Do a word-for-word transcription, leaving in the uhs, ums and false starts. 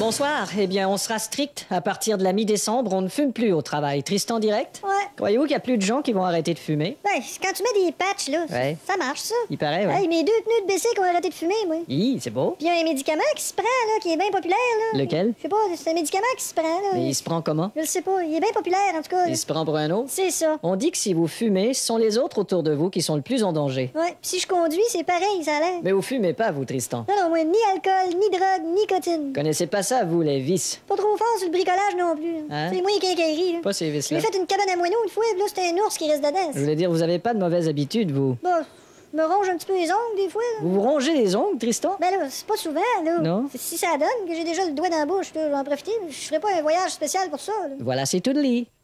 Bonsoir. Eh bien, on sera strict. À partir de la mi-décembre, on ne fume plus au travail. Tristan direct? Ouais. Croyez-vous qu'il y a plus de gens qui vont arrêter de fumer? Ben, quand tu mets des patchs, là, Ouais. ça marche, ça. Il paraît, ouais. Hey, mes deux pneus de B C qui ont arrêté de fumer, moi. Hi, c'est beau. Puis il y a un médicament qui se prend, là, qui est bien populaire, là. Lequel? Je sais pas, c'est un médicament qui se prend, là. Mais il se prend comment? Je le sais pas, il est bien populaire, en tout cas. là. Il se prend pour un autre? C'est ça. On dit que si vous fumez, ce sont les autres autour de vous qui sont le plus en danger. Ouais, pis si je conduis, c'est pareil, ça a l'air. Mais vous fumez pas, vous, Tristan. Non, non, moi, ni alcool, ni drogue, ni nicotine. Connaissez pas ça, vous, les vices? Pas trop fort sur le bricolage non plus. Hein? C'est moi les quincailleries, là. Pas ces J'ai vices-là. fait une cabane à moineaux une fois, pis là, c'était un ours qui reste dedans. Je voulais dire, vous avez pas de mauvaises habitudes, vous. Bon, je me ronge un petit peu les ongles, des fois, là. Vous vous rongez les ongles, Tristan? Ben là, c'est pas souvent, là. Non. Si ça donne que j'ai déjà le doigt dans la bouche, là, je vais en profiter. Je ferai pas un voyage spécial pour ça, là. Voilà, c'est tout de lit.